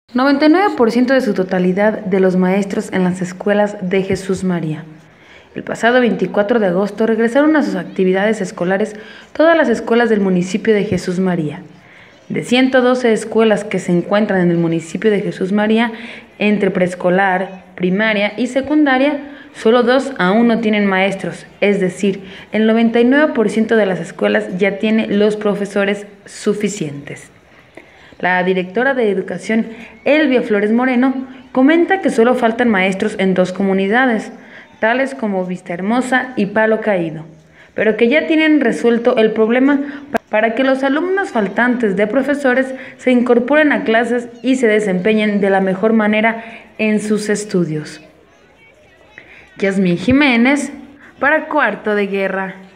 99% de su totalidad de los maestros en las escuelas de Jesús María. El pasado 24 de agosto regresaron a sus actividades escolares todas las escuelas del municipio de Jesús María. De 112 escuelas que se encuentran en el municipio de Jesús María, entre preescolar, primaria y secundaria, solo 2 aún no tienen maestros, es decir, el 99% de las escuelas ya tiene los profesores suficientes. La directora de Educación, Elvia Flores Moreno, comenta que solo faltan maestros en 2 comunidades, tales como Vistahermosa y Palo Caído, pero que ya tienen resuelto el problema para que los alumnos faltantes de profesores se incorporen a clases y se desempeñen de la mejor manera en sus estudios. Yasmín Jiménez, para Cuarto de Guerra.